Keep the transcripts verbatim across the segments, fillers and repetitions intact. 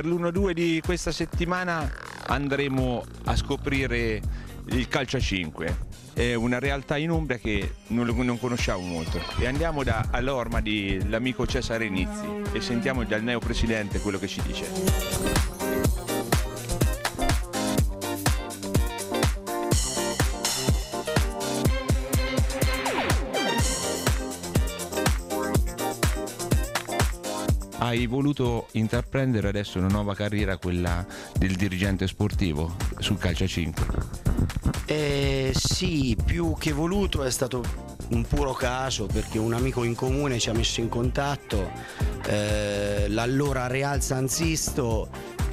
per l'uno due di questa settimana andremo a scoprire il calcio a cinque. È una realtà in Umbria che non, non conosciamo molto. E andiamo da all'orma dell'amico Cesare Nizzi e sentiamo dal neopresidente quello che ci dice. Hai voluto intraprendere adesso una nuova carriera, quella del dirigente sportivo sul calcio a cinque? Eh, sì, più che voluto è stato un puro caso, perché un amico in comune ci ha messo in contatto, eh, l'allora Real San Sisto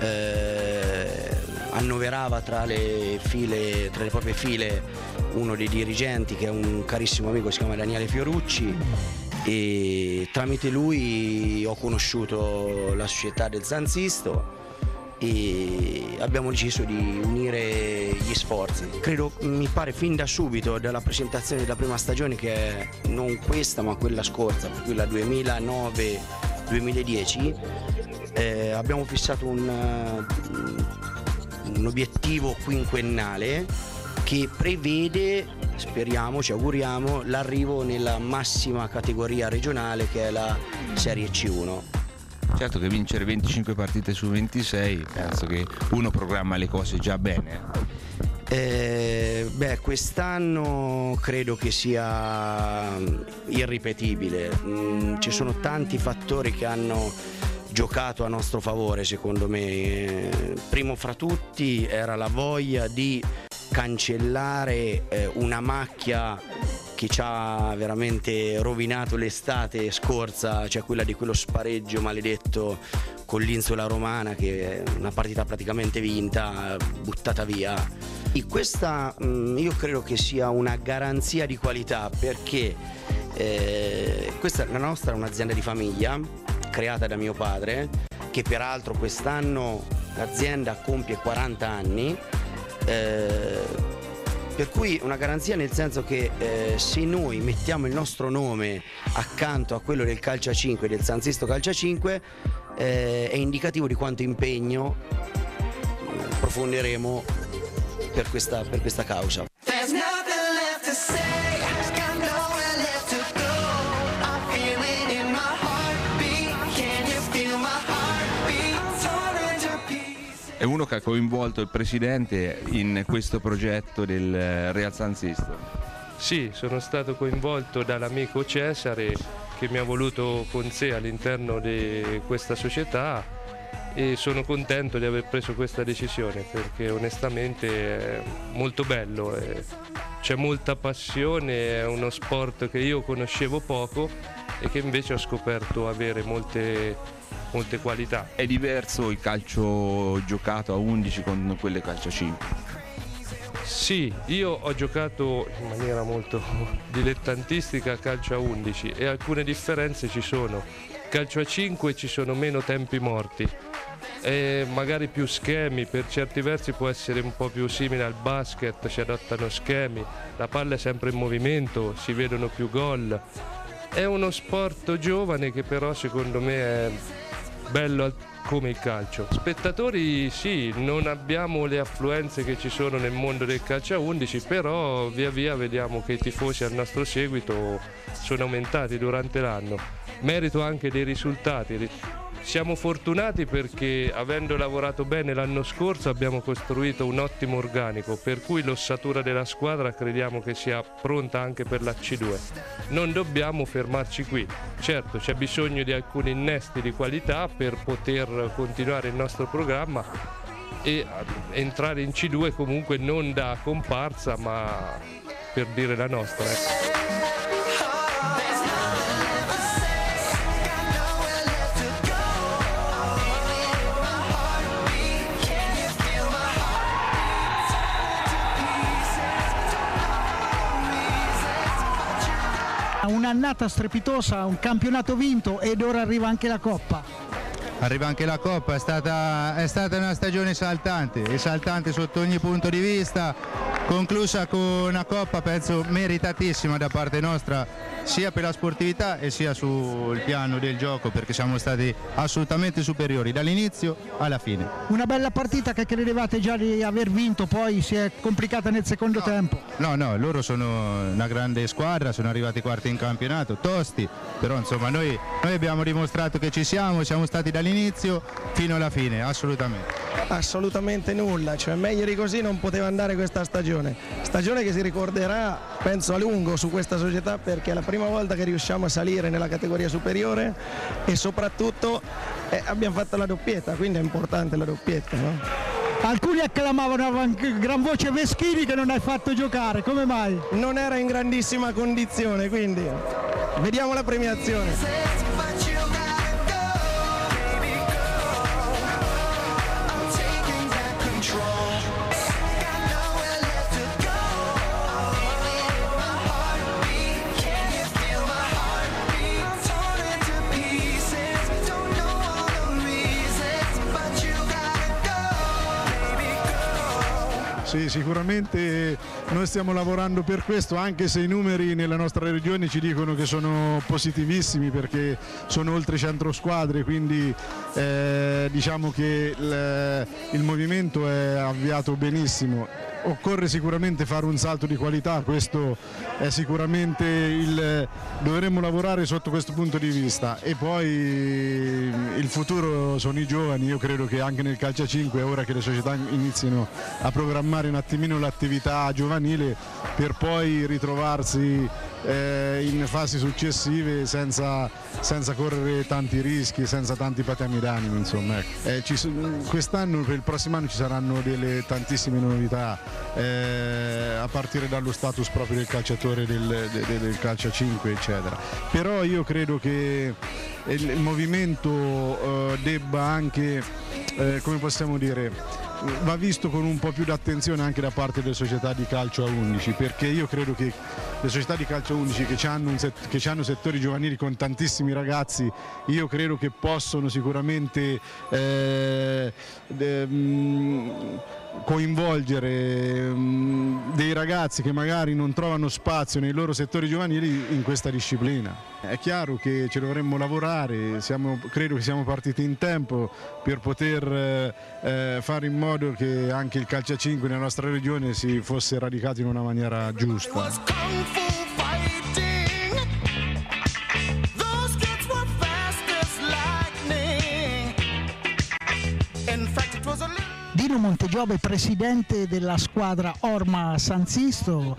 eh, annoverava tra le file, tra le proprie file uno dei dirigenti che è un carissimo amico, si chiama Daniele Fiorucci, e tramite lui ho conosciuto la società del San Sisto e abbiamo deciso di unire gli sforzi. Credo, mi pare fin da subito, dalla presentazione della prima stagione, che è non questa ma quella scorsa, per cui la duemilanove duemiladieci, eh, abbiamo fissato un, un obiettivo quinquennale che prevede, speriamo, ci auguriamo, l'arrivo nella massima categoria regionale, che è la Serie C uno. Certo che vincere venticinque partite su ventisei, penso che uno programma le cose già bene. Eh, beh, quest'anno credo che sia irripetibile. Mm, ci sono tanti fattori che hanno giocato a nostro favore, secondo me. Eh, primo fra tutti era la voglia di cancellare eh, una macchia che ci ha veramente rovinato l'estate scorsa, cioè quella di quello spareggio maledetto con l'Insola Romana, che è una partita praticamente vinta, buttata via. E questa mh, io credo che sia una garanzia di qualità, perché eh, questa, la nostra è un'azienda di famiglia creata da mio padre, che peraltro quest'anno l'azienda compie quaranta anni. Eh, per cui una garanzia, nel senso che eh, se noi mettiamo il nostro nome accanto a quello del calcio a cinque, del San Sisto Calcio a cinque, eh, è indicativo di quanto impegno profonderemo per questa, per questa causa. È uno che ha coinvolto il presidente in questo progetto del Real San Sisto. Sì, sono stato coinvolto dall'amico Cesare, che mi ha voluto con sé all'interno di questa società, e sono contento di aver preso questa decisione, perché onestamente è molto bello, è... c'è molta passione, è uno sport che io conoscevo poco e che invece ho scoperto avere molte molte qualità. È diverso il calcio giocato a undici con quelle calcio a cinque? Sì, io ho giocato in maniera molto dilettantistica a calcio a undici e alcune differenze ci sono. Calcio a cinque ci sono meno tempi morti e magari più schemi, per certi versi può essere un po' più simile al basket, ci adattano schemi, la palla è sempre in movimento, si vedono più gol. È uno sport giovane che però secondo me è bello come il calcio. Spettatori sì, non abbiamo le affluenze che ci sono nel mondo del calcio a undici, però via via vediamo che i tifosi al nostro seguito sono aumentati durante l'anno. Merito anche dei risultati. Siamo fortunati perché, avendo lavorato bene l'anno scorso, abbiamo costruito un ottimo organico, per cui l'ossatura della squadra crediamo che sia pronta anche per la C due. Non dobbiamo fermarci qui. Certo, c'è bisogno di alcuni innesti di qualità per poter continuare il nostro programma e entrare in C due comunque non da comparsa, ma per dire la nostra. Eh. Un'annata strepitosa, un campionato vinto ed ora arriva anche la Coppa. Arriva anche la Coppa, è stata, è stata una stagione esaltante, esaltante sotto ogni punto di vista, conclusa con una Coppa penso meritatissima da parte nostra, sia per la sportività e sia sul piano del gioco, perché siamo stati assolutamente superiori dall'inizio alla fine. Una bella partita che credevate già di aver vinto, poi si è complicata nel secondo no. tempo. No, no, loro sono una grande squadra, sono arrivati quarti in campionato, tosti, però insomma noi, noi abbiamo dimostrato che ci siamo, siamo stati dall'inizio fino alla fine, assolutamente. Assolutamente nulla, cioè meglio di così non poteva andare questa stagione, stagione che si ricorderà penso a lungo su questa società, perché è la prima volta che riusciamo a salire nella categoria superiore e soprattutto eh, abbiamo fatto la doppietta, quindi è importante la doppietta, no? Alcuni acclamavano a gran voce Veschini che non hai fatto giocare, come mai? Non era in grandissima condizione, quindi vediamo la premiazione. Sì, sicuramente noi stiamo lavorando per questo, anche se i numeri nella nostra regione ci dicono che sono positivissimi, perché sono oltre cento squadre, quindi eh, diciamo che il, il movimento è avviato benissimo. Occorre sicuramente fare un salto di qualità, questo è sicuramente il, dovremmo lavorare sotto questo punto di vista, e poi il futuro sono i giovani. Io credo che anche nel calcio a cinque è ora che le società inizino a programmare un attimino l'attività giovanile per poi ritrovarsi eh, in fasi successive senza, senza correre tanti rischi, senza tanti patemi d'animo, insomma, ecco. eh, ci, quest'anno, per il prossimo anno ci saranno delle tantissime novità, eh, a partire dallo status proprio del calciatore del, del, del calcio a cinque eccetera, però io credo che il, il movimento eh, debba anche, eh, come possiamo dire, va visto con un po' più d'attenzione anche da parte delle società di calcio a undici, perché io credo che le società di calcio a undici che hanno, un set, che hanno settori giovanili con tantissimi ragazzi, io credo che possono sicuramente eh, de, mh, coinvolgere mh, dei ragazzi che magari non trovano spazio nei loro settori giovanili in questa disciplina. È chiaro che ci dovremmo lavorare, siamo, credo che siamo partiti in tempo per poter eh, fare in modo che anche il calcio a cinque nella nostra regione si fosse radicato in una maniera giusta. Dino Montegiove, presidente della squadra Orma San Sisto.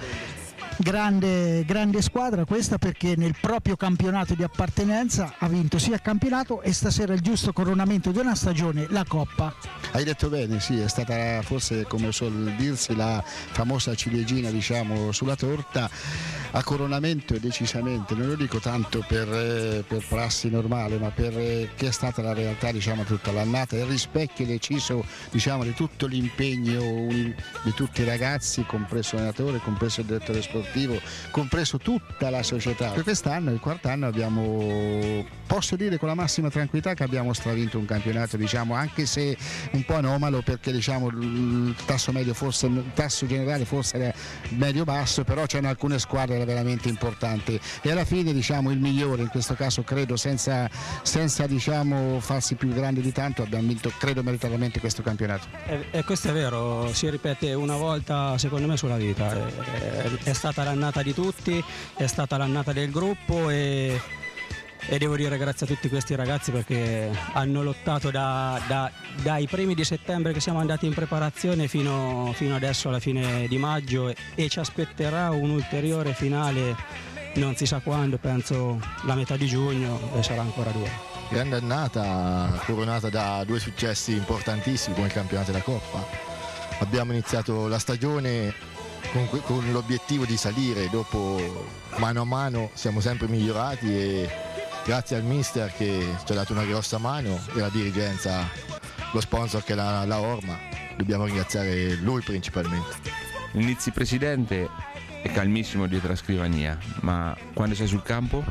Grande, grande squadra questa, perché nel proprio campionato di appartenenza ha vinto sia il campionato e stasera il giusto coronamento di una stagione, la Coppa. Hai detto bene, sì, è stata forse, come suol dirsi, la famosa ciliegina, diciamo, sulla torta. A coronamento decisamente, non lo dico tanto per, eh, per prassi normale, ma per eh, che è stata la realtà, diciamo, tutta l'annata, il rispecchio deciso, diciamo, di tutto l'impegno un, di tutti i ragazzi, compreso l'allenatore, compreso il direttore sportivo, compreso tutta la società. Per quest'anno, il quarto anno, abbiamo, posso dire con la massima tranquillità che abbiamo stravinto un campionato, diciamo, anche se un po' anomalo, perché diciamo il tasso medio forse, il tasso generale forse era medio basso, però c'erano alcune squadre veramente importanti e alla fine, diciamo, il migliore in questo caso, credo senza, senza diciamo farsi più grande di tanto, abbiamo vinto, credo, meritatamente questo campionato. E, e questo è vero, si ripete una volta secondo me sulla vita, è, è stata l'annata di tutti, è stata l'annata del gruppo e E devo dire grazie a tutti questi ragazzi, perché hanno lottato da, da, dai primi di settembre che siamo andati in preparazione fino, fino adesso alla fine di maggio, e, e ci aspetterà un ulteriore finale, non si sa quando, penso la metà di giugno, e sarà ancora dura. Grande annata, coronata da due successi importantissimi come il campionato e la Coppa. Abbiamo iniziato la stagione con, con l'obiettivo di salire, dopo mano a mano siamo sempre migliorati e grazie al mister che ci ha dato una grossa mano e alla dirigenza, lo sponsor che è la, la Orma, dobbiamo ringraziare lui principalmente. Inizi presidente è calmissimo dietro la scrivania, ma quando sei sul campo?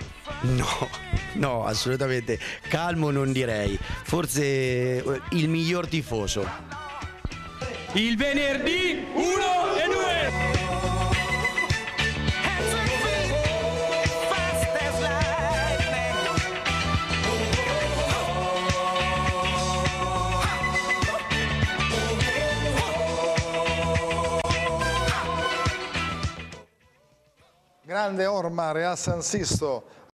No, no, assolutamente calmo non direi, forse il miglior tifoso. Il venerdì uno e due. grande Orma Real San Sisto